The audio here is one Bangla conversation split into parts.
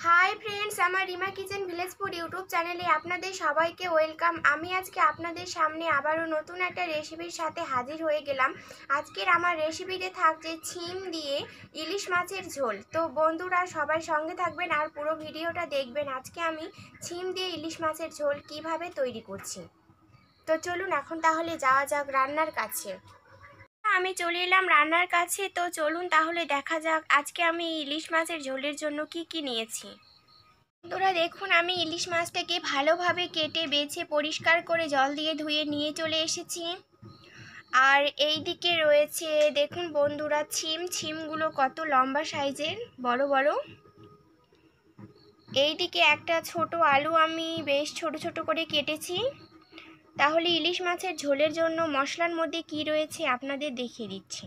हाई फ्रेंड्स আমার Rima kitchen village food YouTube চ্যানেলে আপনাদের সবাইকে ওয়েলকাম। আমি আজকে আপনাদের সামনে আবারও নতুন একটা রেসিপির সাথে হাজির হয়ে গেলাম। আজকের আমার রেসিপিতে থাকছে ছিম দিয়ে ইলিশ মাছের ঝোল। তো বন্ধুরা সবাই সঙ্গে থাকবেন আর পুরো ভিডিওটা দেখবেন। আজকে আমি ছিম দিয়ে ইলিশ মাছের ঝোল কিভাবে তৈরি করছি। তো চলুন এখন তাহলে যাওয়া যাক রান্নার কাছে। আমি চলে এলাম রান্নার কাছে। তো চলুন তাহলে দেখা যাক আজকে আমি ইলিশ মাছের ঝোলের জন্য কি নিয়েছি। বন্ধুরা দেখুন, আমি ইলিশ মাছটাকে ভালোভাবে কেটে বেছে পরিষ্কার করে জল দিয়ে ধুয়ে নিয়ে চলে এসেছি। আর এই দিকে রয়েছে দেখুন বন্ধুরা ছিমগুলো কত লম্বা সাইজের, বড় বড়। এই দিকে একটা ছোট আলু আমি বেশ ছোট ছোট করে কেটেছি। তাহলে ইলিশ মাছের ঝোলের জন্য মশলার মধ্যে কি রয়েছে আপনাদের দেখিয়ে দিচ্ছি।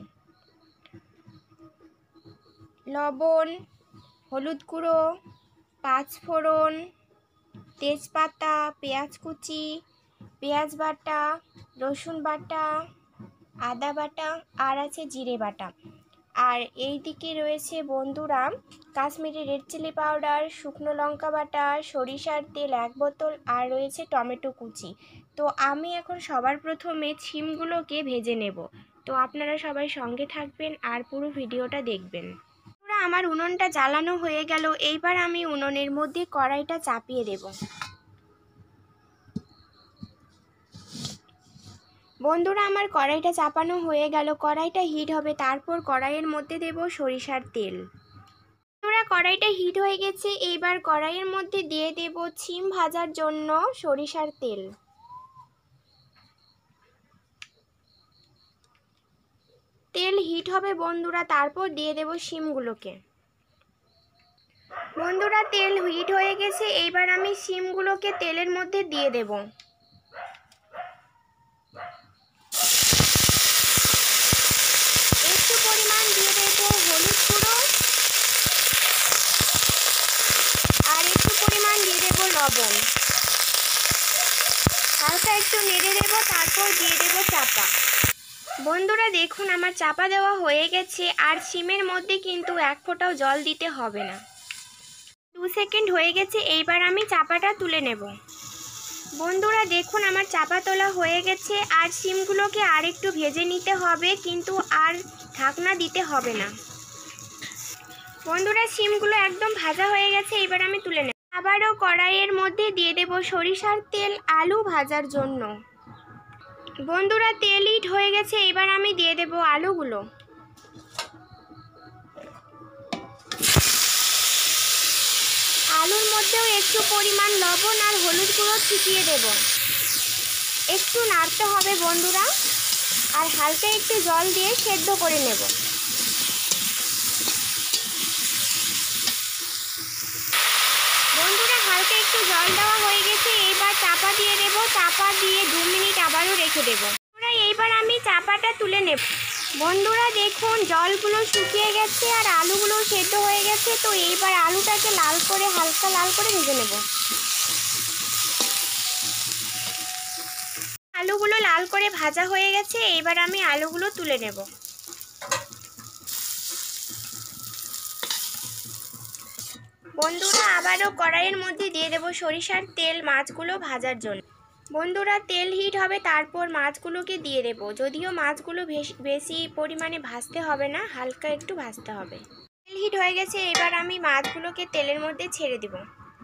লবণ, হলুদ গুঁড়ো, পাঁচফোড়ন, তেজপাতা, পেঁয়াজ কুচি, পেঁয়াজ বাটা, রসুন বাটা, আদা বাটা আর আছে জিরে বাটা। আর এই দিকে রয়েছে বন্ধুরা কাশ্মীরি রেড চিলি পাউডার, শুকনো লঙ্কা বাটা, সরিষার তেল 1 বোতল আর রয়েছে টমেটো কুচি। তো আমি এখন সবার প্রথমে ছিমগুলোকে ভেজে নেব। তো আপনারা সবাই সঙ্গে থাকবেন আর পুরো ভিডিওটা দেখবেন। আমার উনুনটা জ্বালানো হয়ে গেল। এইবার আমি উনুনের মধ্যে কড়াইটা চাপিয়ে দেব। বন্ধুরা আমার কড়াইটা চাপানো হয়ে গেল। কড়াইটা হিট হবে, তারপর কড়াইয়ের মধ্যে দেব সরিষার তেল। বন্ধুরা কড়াইটা হিট হয়ে গেছে। এইবার কড়াইয়ের মধ্যে দিয়ে দেব ছিম ভাজার জন্য সরিষার তেল। তেল হিট হবে বন্ধুরা, তারপর দিয়ে দেব শিমগুলোকে। বন্ধুরা তেল হিট হয়ে গেছে। এইবার আমি শিমগুলোকে তেলের মধ্যে দিয়ে দেব। একটু পরিমাণ দিয়ে দেব হলুদ গুঁড়ো আর একটু পরিমাণ দিয়ে দেব লবণ। হালকা একটু নেড়ে দেব, তারপর দিয়ে দেব চাপা। বন্ধুরা দেখুন আমার চাপা দেওয়া হয়ে গেছে। আর শিমের মধ্যে কিন্তু 1 ফোঁটাও জল দিতে হবে না। 2 সেকেন্ড হয়ে গেছে। এইবার আমি চাপাটা তুলে নেব। বন্ধুরা দেখুন আমার চাপা তোলা হয়ে গেছে। আর শিমগুলোকে আর একটু ভেজে নিতে হবে, কিন্তু আর ঢাকনা দিতে হবে না। বন্ধুরা শিমগুলো একদম ভাজা হয়ে গেছে। এবার আমি তুলে নেব। আবারও কড়াইয়ের মধ্যে দিয়ে দেব সরিষার তেল আলু ভাজার জন্য। বন্ধুরা তেল হিট হয়ে গেছে। এবার আমি দিয়ে দেব আলুগুলো। আলুর মধ্যেও একটু পরিমাণ লবণ আর হলুদ গুঁড়ো ছিটিয়ে দেব। একটু নাড়তে হবে বন্ধুরা, আর হালকা একটু জল দিয়ে সেদ্ধ করে নেব। বন্ধুরা হালকা একটু জল দেওয়া হয়ে গেছে। এইবার চাপা দিয়ে দেব। চাপা দিয়ে 2 মিনিট আবারও রেখে দেব। বন্ধুরা এইবার আমি চাপাটা তুলে নেব। বন্ধুরা দেখুন জলগুলো শুকিয়ে গেছে আর আলুগুলো সেদ্ধ হয়ে গেছে। তো এইবার আলুটাকে হালকা লাল করে ভেজে নেব। আলুগুলো লাল করে ভাজা হয়ে গেছে। এইবার আমি আলুগুলো তুলে নেব। বন্ধুরা আবারও কড়াইয়ের মধ্যে দিয়ে দেব সরিষার তেল মাছগুলো ভাজার জন্য। বন্ধুরা তেল হিট হবে, তারপর মাছগুলোকে দিয়ে দেব। যদিও মাছগুলো বেশি পরিমাণে ভাজতে হবে না, হালকা একটু ভাজতে হবে। তেল হিট হয়ে গেছে। এবার আমি মাছগুলোকে তেলের মধ্যে ছেড়ে দেব।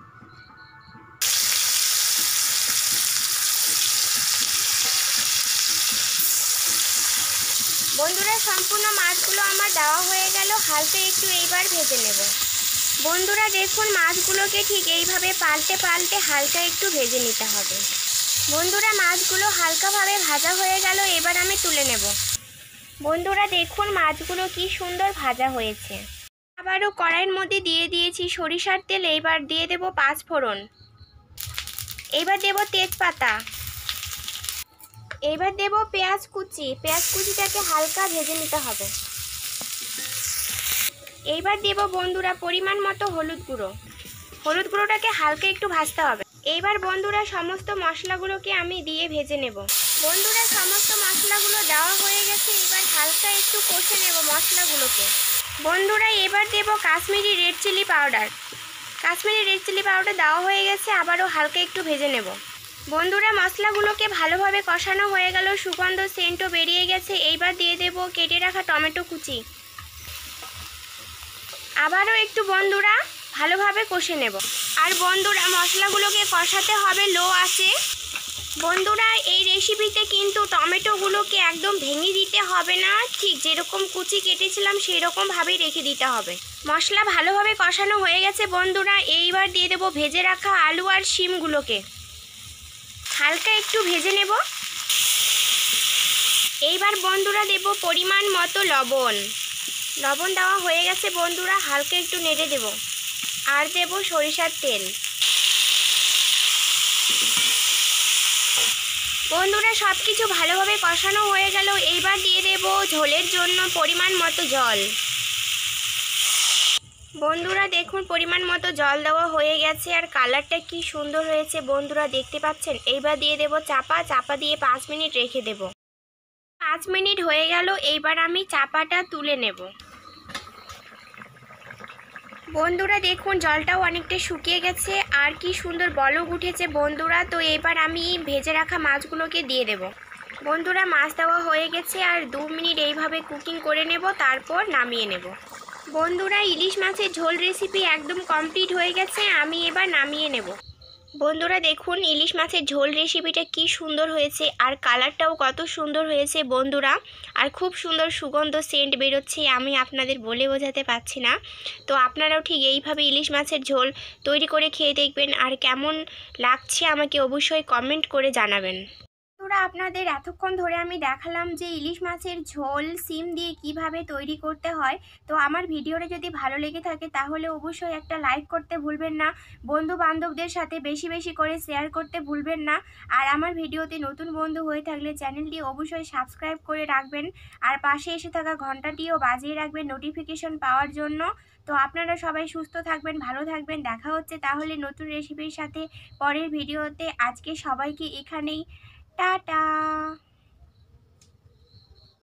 বন্ধুরা সম্পূর্ণ মাছগুলো আমার দেওয়া হয়ে গেল। হালকা একটু এইবার ভেজে নেব। বন্ধুরা দেখুন মাছগুলোকে ঠিক এইভাবে পাল্টে হালকা একটু ভেজে নিতে হবে। বন্ধুরা মাছগুলো হালকাভাবে ভাজা হয়ে গেল। এবার আমি তুলে নেব। বন্ধুরা দেখুন মাছগুলো কি সুন্দর ভাজা হয়েছে। আবারও কড়াইয়ের মধ্যে দিয়ে দিয়েছি সরিষার তেল। এইবার দিয়ে দেব পাঁচফোড়ন। এইবার দেব তেজপাতা। এইবার দেব পেঁয়াজ কুচি। পেঁয়াজ কুচিটাকে হালকা ভেজে নিতে হবে। এইবার দেব বন্ধুরা পরিমাণ মতো হলুদ গুঁড়ো। হলুদ গুঁড়োটাকে হালকা একটু ভাজতে হবে। এইবার বন্ধুরা সমস্ত মশলাগুলোকে আমি দিয়ে ভেজে নেব। বন্ধুরা সমস্ত মশলাগুলো দেওয়া হয়ে গেছে। এবার হালকা একটু কষে নেব মশলাগুলোকে। বন্ধুরা এবার দেব Kashmiri red chilli powder. Kashmiri red chilli powder দেওয়া হয়ে গেছে, আবারও হালকা একটু ভেজে নেব। বন্ধুরা মশলাগুলোকে ভালোভাবে কষানো হয়ে গেল, সুগন্ধ সেন্টও বেরিয়ে গেছে। এইবার দিয়ে দেব কেটে রাখা টমেটো কুচি। আবারও একটু বন্ধুরা ভালোভাবে কষে নেব। আর বন্ধুরা মশলাগুলোকে কষাতে হবে লো আঁচে। বন্ধুরা এই রেসিপিতে কিন্তু টমেটোগুলোকে একদম ভেঙে দিতে হবে না, ঠিক যেরকম কুচি কেটেছিলাম সেই রকমভাবেই রেখে দিতে হবে। মশলা ভালোভাবে কষানো হয়ে গেছে বন্ধুরা, এইবার দিয়ে দেবো ভেজে রাখা আলু আর শিমগুলোকে। হালকা একটু ভেজে নেব। এইবার বন্ধুরা দেব পরিমাণ মতো লবণ। লবণ দেওয়া হয়ে গেছে বন্ধুরা, হালকা একটু নেড়ে দেব। আর দেব সরিষার তেল। বন্ধুরা সব কিছু ভালোভাবে কষানো হয়ে গেল, এইবার দিয়ে দেব ঝোলের জন্য পরিমাণ মতো জল। বন্ধুরা দেখুন পরিমাণ মতো জল দেওয়া হয়ে গেছে, আর কালারটা কি সুন্দর হয়েছে বন্ধুরা দেখতে পাচ্ছেন। এইবার দিয়ে দেব চাপা দিয়ে 5 মিনিট রেখে দেব। 5 মিনিট হয়ে গেল, এইবার আমি চাপাটা তুলে নেব। বন্ধুরা দেখুন জলটাও অনেকটা শুকিয়ে গেছে, আর কি সুন্দর বলক উঠেছে বন্ধুরা। তো এবার আমি ভেজে রাখা মাছগুলোকে দিয়ে দেব। বন্ধুরা মাছ দেওয়া হয়ে গেছে, আর 2 মিনিট এইভাবে কুকিং করে নেব, তারপর নামিয়ে নেব। বন্ধুরা ইলিশ মাছের ঝোল রেসিপি একদম কমপ্লিট হয়ে গেছে, আমি এবার নামিয়ে নেব। বন্ধুরা দেখুন ইলিশ মাছের ঝোল রেসিপিটা কি সুন্দর হয়েছে, আর কালারটাও কত সুন্দর হয়েছে বন্ধুরা। আর খুব সুন্দর সুগন্ধ সেন্ট বেরোচ্ছে, আমি আপনাদের বলে বোঝাতে পারছি না। তো আপনারাও ঠিক এইভাবে ইলিশ মাছের ঝোল তৈরি করে খেয়ে দেখবেন, আর কেমন লাগছে আমাকে অবশ্যই কমেন্ট করে জানাবেন। বন্ধুরা আপনাদের এতক্ষণ ধরে আমি দেখালাম যে ইলিশ মাছের ঝোল সিম দিয়ে কিভাবে তৈরি করতে হয়। তো আমার ভিডিওটা যদি ভালো লেগে থাকে তাহলে অবশ্যই একটা লাইক করতে ভুলবেন না, বন্ধু বান্ধবদের সাথে বেশি বেশি করে শেয়ার করতে ভুলবেন না। আর আমার ভিডিওতে নতুন বন্ধু হয়ে থাকলে চ্যানেলটি অবশ্যই সাবস্ক্রাইব করে রাখবেন, আর পাশে এসে থাকা ঘন্টাটিও বাজিয়ে রাখবেন নোটিফিকেশন পাওয়ার জন্য। তো আপনারা সবাই সুস্থ থাকবেন, ভালো থাকবেন। দেখা হচ্ছে তাহলে নতুন রেসিপির সাথে পরের ভিডিওতে। আজকে সবাইকে এখানেই টাটা।